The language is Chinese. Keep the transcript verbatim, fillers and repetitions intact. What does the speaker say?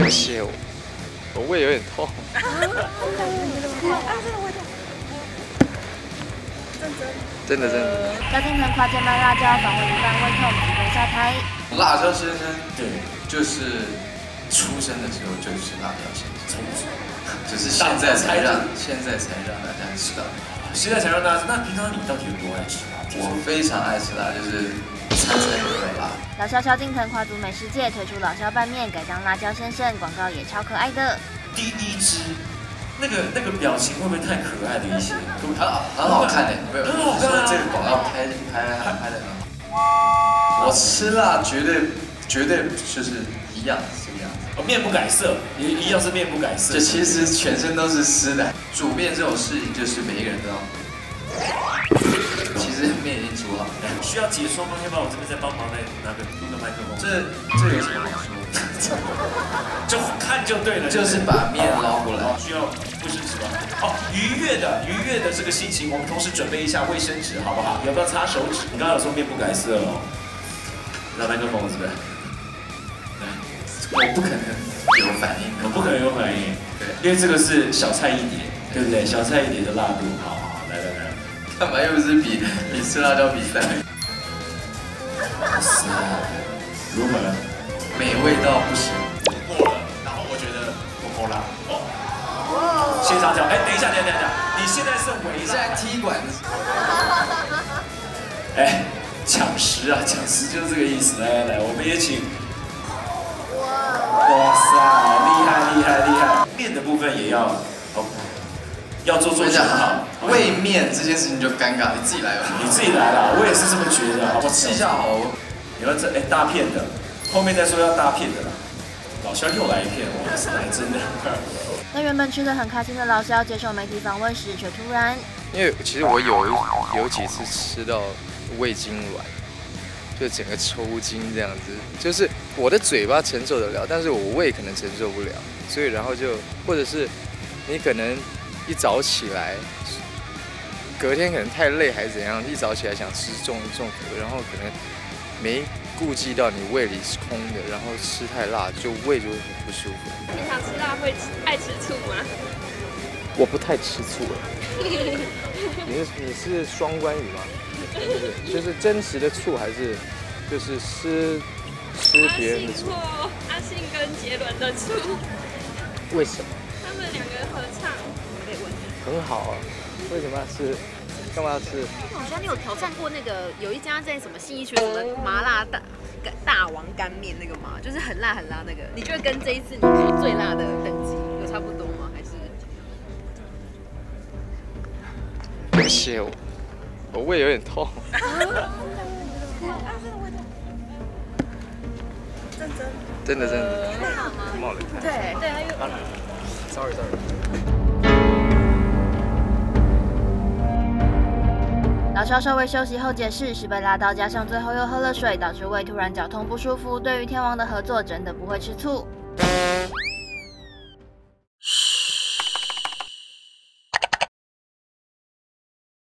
对不起，我我胃有点痛。 啊，真的？啊，这个味道。认真。 真的真的。 萧敬腾夸肩麦辣椒，访问一半胃痛，直奔下台。 辣椒先生， 对， 就是出生的时候就是辣椒先生，只是现在才让现在才让大家知道， 现在才让大家知道。那平常你到底有多爱吃辣？ 我非常爱吃辣，就是餐餐都有辣。 老萧萧敬腾跨足美食界，推出老萧拌面，改当辣椒先生，广告也超可爱的。 第一支，那个那个表情会不会太可爱了一些？ 很好，很好看的，没有， 很好看啊！ 这个广告拍拍拍的很好。我吃辣绝对绝对就是一样这个样子。 哦，面不改色，一一样是面不改色。 这其实全身都是湿的。煮面这种事情就是每一个人都要。其实面已经煮好了， 需要解说吗？要不然我这边再帮忙来拿个录个麦克风。 这这有什么好说？ 就看就对了， 就是把面捞过来。 需要卫生纸吗？哦，愉悦的愉悦的这个心情，我们同时准备一下卫生纸，好不好？要不要擦手指？你刚刚有说面不改色哦。拿麦克风是不是？ 我不可能有反应， 我不可能有反应。 对， 因为这个是小菜一碟，对不对？小菜一碟的辣度，好好好，来来来。 干嘛又不是比比吃辣椒比赛？ 哇塞，如何？ 美味到不行。 过了，然后我觉得够够辣。哦。现场讲，哎，等一下，等一下，等一下，你现在是围现在踢馆。 哎，抢食啊，抢食就是这个意思。来来来，我们也请。哇塞，厉害厉害厉害！面的部分也要哦。要做做讲好， 喂面这件事情就尴尬，你自己来吧。 你自己来啦，我也是这么觉得。 我吃一下好。 你要这哎大片的，后面再说要大片的啦。老萧又来一片，哇塞，真的。 那原本吃得很开心的老萧，接受媒体访问时却突然， 因为其实我有有几次吃到胃痉挛，就整个抽筋这样子，就是我的嘴巴承受得了，但是我胃可能承受不了，所以然后就或者是你可能。一早起来，隔天可能太累还是怎样，一早起来想吃重重口，然后可能没顾及到你胃里是空的，然后吃太辣，就胃就会很不舒服。 平常吃辣会爱吃醋吗？ 我不太吃醋哎。你是你是双关语吗？就是就是真实的醋还是就是吃吃别人的醋？ 阿信跟杰伦的醋。 为什么？ 他们两个合唱。 很好啊，为什么要吃？干嘛要吃？ 好像你有挑战过那个有一家在什么信义区什么麻辣大大王干面那个吗？就是很辣很辣那个，你觉得跟这一次你说最辣的等级有差不多吗？还是？ 对不起，我我胃有点痛。 啊，这个味道。认真。 真的真的。 还好吗？ 冒了汗。 对对，还有。 Sorry sorry。 老萧稍微休息后解释，是被辣到，加上最后又喝了水，导致胃突然绞痛不舒服。对于天王的合作，真的不会吃醋。